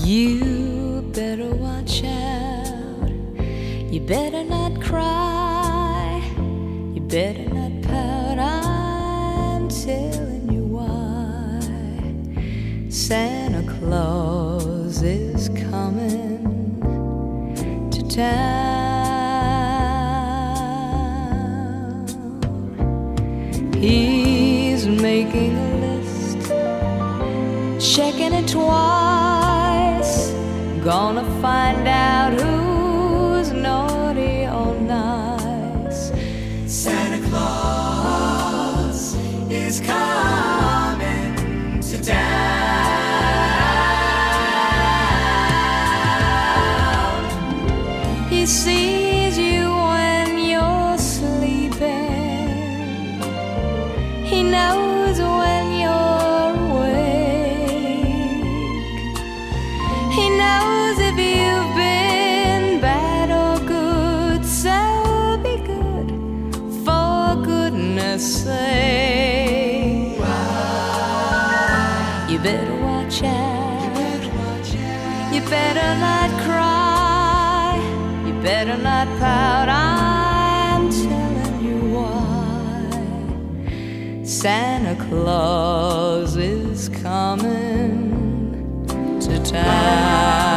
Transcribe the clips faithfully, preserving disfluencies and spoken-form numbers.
You better watch out. You better not cry. You better not pout. I'm telling you why. Santa Claus is coming to town. He's making a list, checking it twice, gonna find out who's naughty or nice. Santa Claus is coming to town. He sees you when you're sleeping. He knows when you're awake. He knows if you've been bad or good, so be good, for goodness sake. You better watch out. You better not cry. You better not pout. I'm telling you why. Santa Claus is coming to town.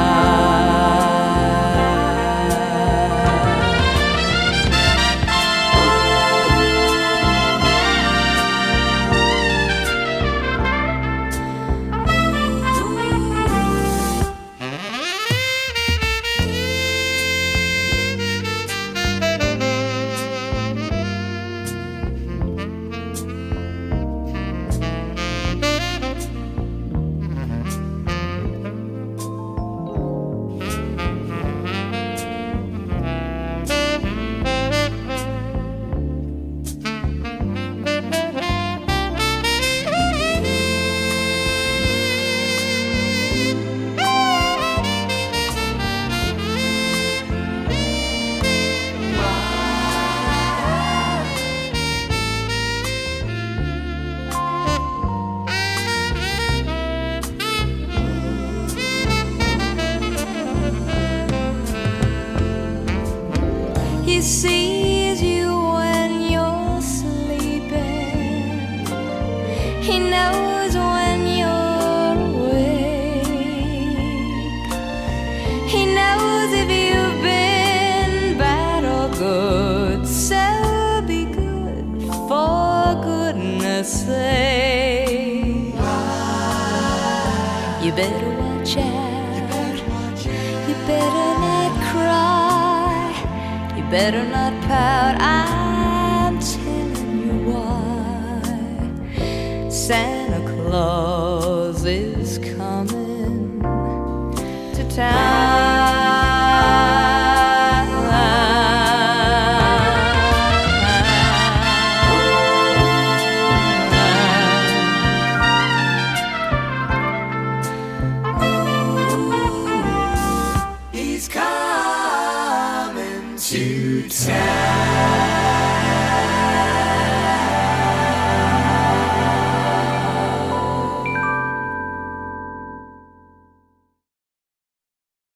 He sees you when you're sleeping. He knows when you're awake. He knows if you've been bad or good, so be good, for goodness sake. You better watch out. You better not cry. You better not pout. I'm telling you why. Santa Claus is coming to town.